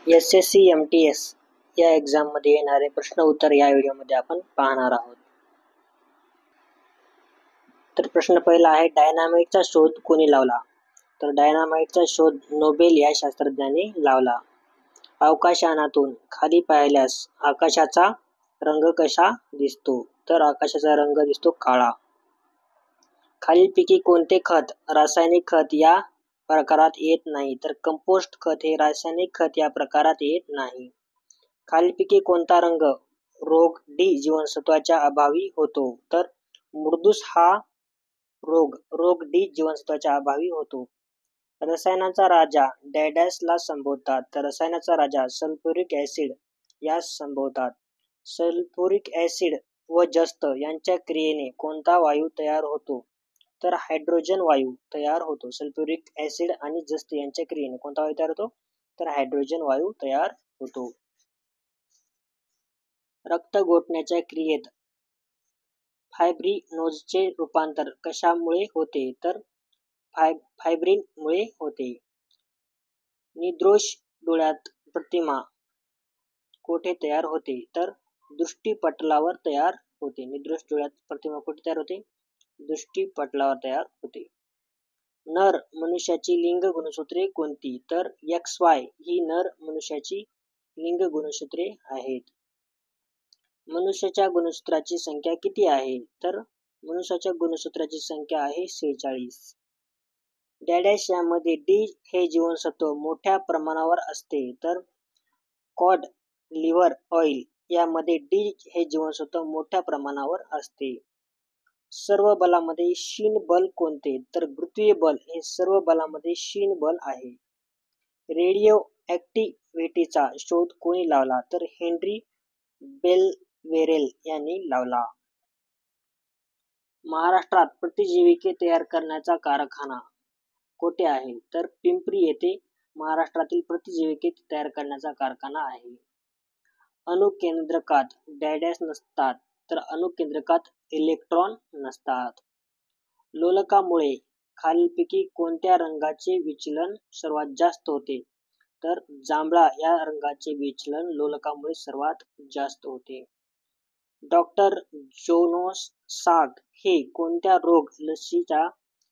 SSC MTS या एक्झाममध्ये येणारे प्रश्न उत्तर या व्हिडिओमध्ये आपण पाहणार आहोत. तर प्रश्न पहिला आहे, डायनामाइटचा शोध कोणी लावला? तर डायनामाइटचा शोध नोबेल या शास्त्रज्ञाने लावला. अवकाशयानातून खाली पाहिल्यास आकाशाचा रंग कसा दिसतो? तर आकाशाचा रंग दिसतो काळा. खालीलपैकी कोणते खत रासायनिक खत या प्रकारात येत नाही? तर कंपोस्ट खत हे रासायनिक खत या प्रकारात येत नाही. खालीलपैकी कोणता रंग रोग डी जीवनसत्वाच्या अभावी होतो? तर मुर्दूस हा रोग डी जीवनसत्वाच्या अभावी होतो. रसायनाचा राजा डॅडॅसला संबोधतात? तर रसायनाचा राजा सल्फ्युरिक ऍसिड यास संबोधतात. सल्फ्युरिक ऍसिड व जस्त यांच्या क्रियेने कोणता वायू तयार होतो? तर हायड्रोजन वायू तयार होतो. सल्फ्युरिक ऍसिड आणि जस्त यांच्या क्रियेने कोणता वायू तयार होतो? तर हायड्रोजन वायू तयार होतो. रक्त गोठण्याच्या क्रियेत फायब्रिनोजचे रूपांतर कशामुळे होते? तर फायब्रिन मुळे होते. निर्दोष डोळ्यात प्रतिमा कोठे तयार होते? तर दृष्टीपटलावर तयार होते. निर्दोष डोळ्यात प्रतिमा कुठे तयार होते? दृष्टीपटलावर तयार होते. नर मनुष्याची लिंग गुणसूत्रे कोणती? तर XY ही नर मनुष्याची लिंग गुणसूत्रे आहेत. मनुष्याच्या गुणसूत्राची संख्या किती आहे? तर मनुष्याच्या गुणसूत्राची संख्या आहे 46. डॅडॅश यामध्ये डी हे जीवनसत्व मोठ्या प्रमाणावर असते. तर कॉड लिव्हर ऑइल यामध्ये डी हे जीवनसत्व मोठ्या प्रमाणावर असते. सर्व बलामध्ये शीन बल कोणते? तर गुरुत्वीय बल हे सर्व बलामध्ये शीन बल आहे. रेडिओ ऍक्टिव्हिटीचा शोध कोणी लावला? तर हेनरी बेलवेरेल यांनी लावला. महाराष्ट्रात प्रतिजैविके तयार करण्याचा कारखाना कोठे आहे? तर पिंपरी येथे महाराष्ट्रातील प्रतिजैविके तयार करण्याचा कारखाना आहे. अणुकेंद्रकात डॅडॅश नसतात? तर अणुकेंद्रकात इलेक्ट्रॉन नसतात. लोलकामुळे खालीलपैकी कोणत्या रंगाचे विचलन सर्वात जास्त होते? तर जांभळा या रंगाचे विचलन लोलकामुळे सर्वात जास्त होते. डॉक्टर जोनास साल्क हे कोणत्या रोग लसीच्या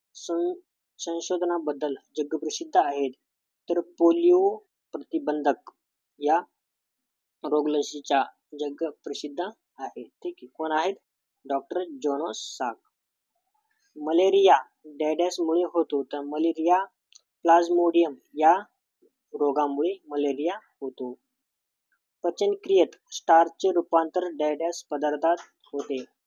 संशोधनाबद्दल जगप्रसिद्ध आहेत? तर पोलिओ प्रतिबंधक या रोगलसीच्या जगप्रसिद्ध आहे. ठीक आहे, कोण आहेत? Doctor Jonas Salk. मलेरिया डॅडॅसमुळे होतो? तर मलेरिया प्लाझ्मोडियम या रोगामुळे मलेरिया होतो. पचनक्रियेत स्टार्चचे रूपांतर डॅडॅस पदार्थात होते?